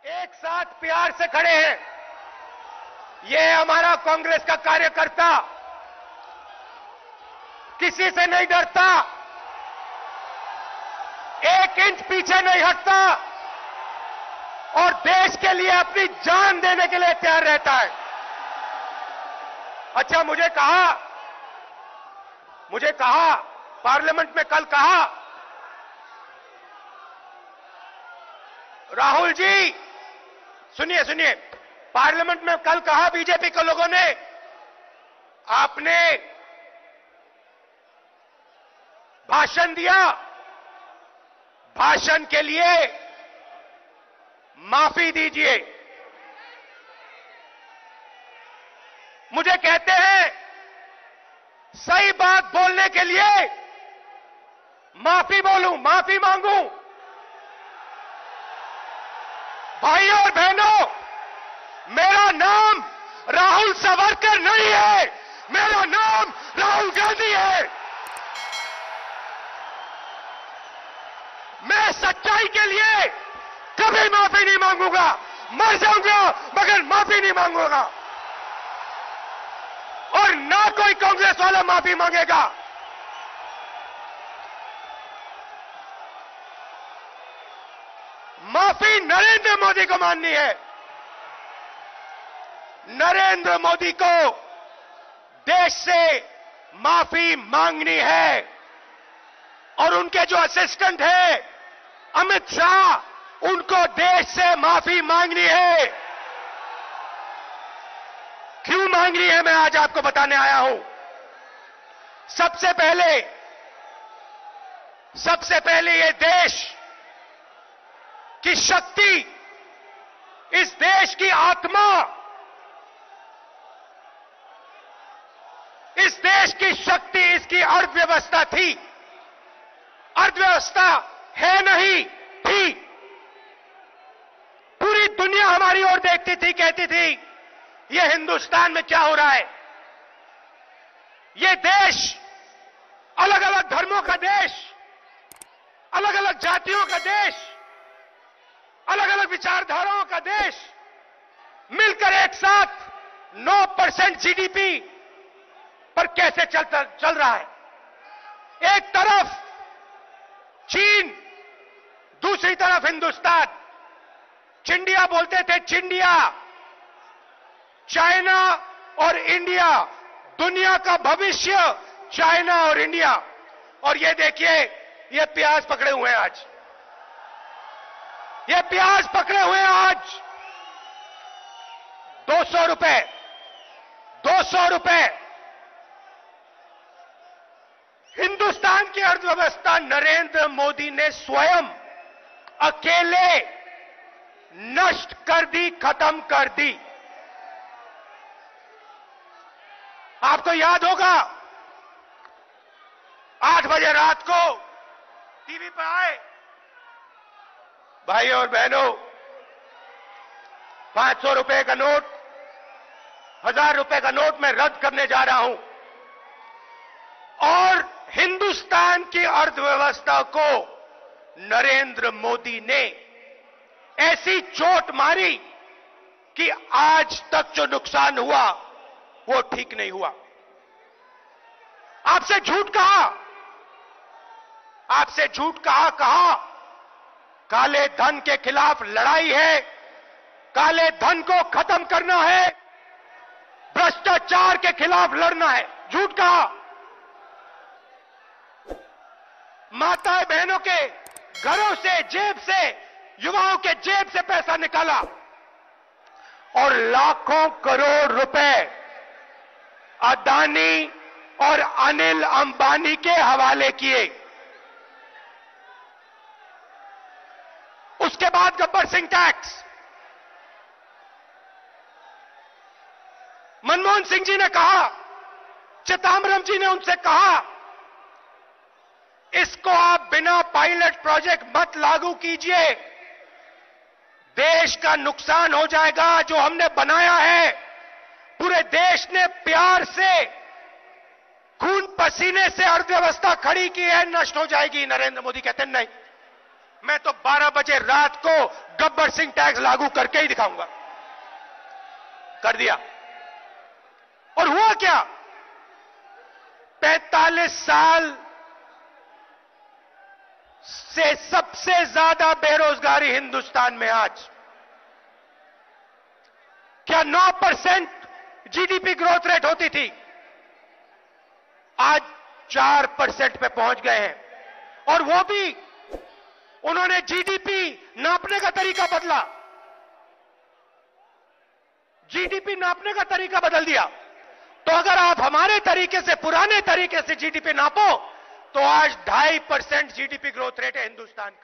एक साथ प्यार से खड़े हैं। ये हमारा कांग्रेस का कार्यकर्ता किसी से नहीं डरता, एक इंच पीछे नहीं हटता और देश के लिए अपनी जान देने के लिए तैयार रहता है। अच्छा, मुझे कहा पार्लियामेंट में कल कहा, राहुल जी सुनिए, पार्लियामेंट में कल कहा बीजेपी के लोगों ने, आपने भाषण दिया, भाषण के लिए माफी दीजिए। मुझे कहते हैं सही बात बोलने के लिए माफी बोलूं, माफी मांगूं। भाइयों और बहनों, मेरा नाम राहुल सावरकर नहीं है, मेरा नाम राहुल गांधी है। मैं सच्चाई के लिए कभी माफी नहीं मांगूंगा, मर जाऊंगा मगर माफी नहीं मांगूंगा और ना कोई कांग्रेस वाला माफी मांगेगा। माफी नरेंद्र मोदी को माननी है। नरेंद्र मोदी को देश से माफी मांगनी है और उनके जो असिस्टेंट हैं अमित शाह, उनको देश से माफी मांगनी है। क्यों मांगनी है, मैं आज आपको बताने आया हूं। सबसे पहले ये देश की शक्ति, इस देश की आत्मा, इस देश की शक्ति, इसकी अर्थव्यवस्था थी। अर्थव्यवस्था है नहीं थी। पूरी दुनिया हमारी ओर देखती थी, कहती थी ये हिंदुस्तान में क्या हो रहा है। ये देश अलग अलग धर्मों का देश, अलग अलग जातियों का देश, अलग अलग विचारधाराओं का देश मिलकर एक साथ 9% जीडीपी पर कैसे चल रहा है। एक तरफ चीन, दूसरी तरफ हिंदुस्तान। चिंडिया बोलते थे, चिंडिया। चाइना और इंडिया, दुनिया का भविष्य चाइना और इंडिया। और ये देखिए, ये प्याज पकड़े हुए हैं आज, ये प्याज पकड़े हुए हैं आज 200 रुपए, 200 रुपए। हिंदुस्तान की अर्थव्यवस्था नरेंद्र मोदी ने स्वयं अकेले नष्ट कर दी, खत्म कर दी। आपको याद होगा 8 बजे रात को टीवी पर आए, भाइयों और बहनों, 500 रुपए का नोट, 1000 रुपए का नोट मैं रद्द करने जा रहा हूं। और हिंदुस्तान की अर्थव्यवस्था को नरेंद्र मोदी ने ऐसी चोट मारी कि आज तक जो नुकसान हुआ वो ठीक नहीं हुआ। आपसे झूठ कहा, आपसे झूठ कहा काले धन के खिलाफ लड़ाई है, काले धन को खत्म करना है, भ्रष्टाचार के खिलाफ लड़ना है। झूठ कहा। माताएं बहनों के घरों से, जेब से, युवाओं के जेब से पैसा निकाला और लाखों करोड़ रुपए अदानी और अनिल अंबानी के हवाले किए। उसके बाद गब्बर सिंह टैक्स, मनमोहन सिंह जी ने कहा, चिदंबरम जी ने उनसे कहा, इसको आप बिना पायलट प्रोजेक्ट मत लागू कीजिए, देश का नुकसान हो जाएगा। जो हमने बनाया है, पूरे देश ने प्यार से, खून पसीने से अर्थव्यवस्था खड़ी की है, नष्ट हो जाएगी। नरेंद्र मोदी कहते हैं नहीं, मैं तो 12 बजे रात को गब्बर सिंह टैक्स लागू करके ही दिखाऊंगा। कर दिया। और हुआ क्या? 45 साल से सबसे ज्यादा बेरोजगारी हिंदुस्तान में आज। क्या 9% जीडीपी ग्रोथ रेट होती थी? आज 4% पे पहुंच गए हैं। और वो भी उन्होंने जीडीपी नापने का तरीका बदला। जीडीपी नापने का तरीका बदल दिया। तो अगर आप हमारे तरीके से, पुराने तरीके से जीडीपी नापो तो आज 2.5% जीडीपी ग्रोथ रेट है हिंदुस्तान का।